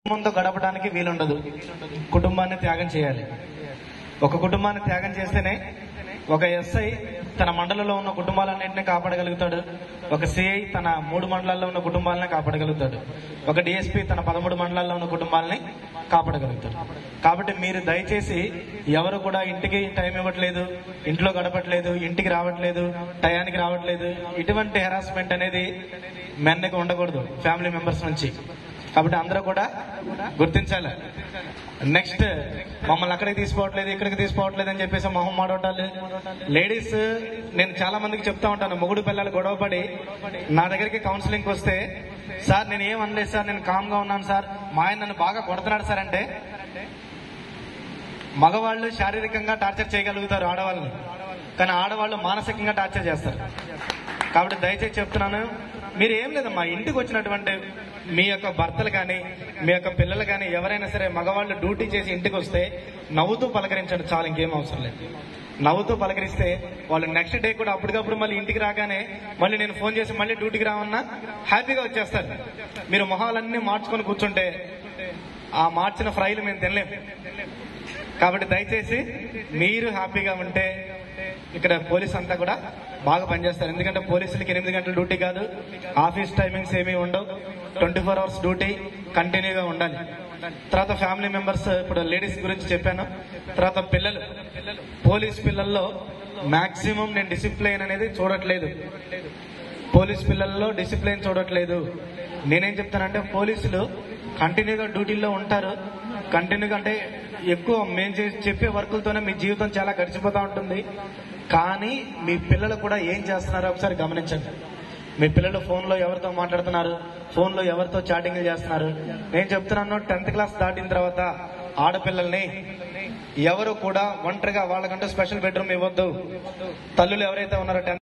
కుటుంబంతో గడపడానికి వీలుండదు. కుటుంబాన్ని త్యాగం చేయాలి. ఒక కుటుంబాన్ని త్యాగం చేస్తేనే ఒక ఎస్ఐ తన మండలంలో ఉన్న కుటుంబాలన్నింటినీ కాపాడగలుగుతాడు. ఒక సిఐ తన 3 మండలాల్లో ఉన్న కుటుంబాలని కాపాడగలుగుతాడు. ఒక డిఎస్పీ తన 13 మండలాల్లో ఉన్న కుటుంబాలని కాపాడగలుగుతాడు. కాబట్టి మీరు దయచేసి ఎవరు కూడా ఇంటికి టైం ఇవ్వట్లేదు, ఇంట్లో గడపట్లేదు, ఇంటికి రావట్లేదు, టయానికి రావట్లేదు, ఇటువంటి హెరాస్మెంట్ అనేది మెన్కి ఉండకూడదు ఫ్యామిలీ మెంబర్స్ నుంచి. కాబట్టి అందరూ కూడా గుర్తించాలి. నెక్స్ట్ మమ్మల్ని అక్కడికి తీసుకోవట్లేదు, ఇక్కడికి తీసుకోవట్లేదు అని చెప్పేసి మొహం మాడవటాలు. లేడీస్, నేను చాలా మందికి చెప్తా ఉంటాను, మొగుడు పిల్లలు గొడవపడి నా దగ్గరికి కౌన్సిలింగ్ వస్తే, సార్ నేను ఏం అనలేదు సార్, నేను కామ్ గా ఉన్నాను సార్, మా ఆయన నన్ను బాగా కొడుతున్నాడు సార్ అంటే, మగవాళ్ళు శారీరకంగా టార్చర్ చేయగలుగుతారు ఆడవాళ్ళని, కానీ ఆడవాళ్ళు మానసికంగా టార్చర్ చేస్తారు. కాబట్టి దయచేసి చెప్తున్నాను, మీరు ఏం లేదమ్మా, ఇంటికి వచ్చినటువంటి మీ యొక్క భర్తలు కానీ మీ యొక్క పిల్లలు కానీ ఎవరైనా సరే మగవాళ్ళు డ్యూటీ చేసి ఇంటికి వస్తే నవ్వుతూ పలకరించండి చాలు, ఇంకేం అవసరం లేదు. నవ్వుతూ పలకరిస్తే వాళ్ళు నెక్స్ట్ డే కూడా అప్పటికప్పుడు మళ్ళీ ఇంటికి రాగానే మళ్ళీ నేను ఫోన్ చేసి మళ్ళీ డ్యూటీకి రావన్నా హ్యాపీగా వచ్చేస్తారు. మీరు మొహాలన్నీ మార్చుకొని కూర్చుంటే ఆ మార్చిన ఫ్రైలు మేము తినలేము. కాబట్టి దయచేసి మీరు హ్యాపీగా ఉంటే ఇక్కడ పోలీస్ అంతా కూడా బాగా పనిచేస్తారు. ఎందుకంటే పోలీసులకి 8 గంటల డ్యూటీ కాదు, ఆఫీస్ టైమింగ్స్ ఏమీ ఉండవు, 24 hours డ్యూటీ కంటిన్యూగా ఉండాలి. తర్వాత ఫ్యామిలీ మెంబర్స్, ఇప్పుడు లేడీస్ గురించి చెప్పాను. తర్వాత పిల్లలు, పోలీస్ పిల్లల్లో మాక్సిమం నేను డిసిప్లైన్ అనేది చూడట్లేదు. పోలీస్ పిల్లల్లో డిసిప్లైన్ చూడట్లేదు. నేనేం చెప్తానంటే, పోలీసులు కంటిన్యూగా డ్యూటీల్లో ఉంటారు. కంటిన్యూగా అంటే ఎక్కువ మేము చెప్పే వర్కులతోనే మీ జీవితం చాలా గడిచిపోతూ ఉంటుంది. కానీ మీ పిల్లలు కూడా ఏం చేస్తున్నారో ఒకసారి గమనించండి. మీ పిల్లలు ఫోన్లో ఎవరితో మాట్లాడుతున్నారు, ఫోన్లో ఎవరితో చాటింగ్ చేస్తున్నారు. నేను చెప్తున్నాను, 10th క్లాస్ దాటిన తర్వాత ఆడపిల్లల్ని ఎవరు కూడా ఒంటరిగా వాళ్ళకంటూ స్పెషల్ బెడ్రూమ్ ఇవ్వద్దు. తల్లులు ఎవరైతే ఉన్నారో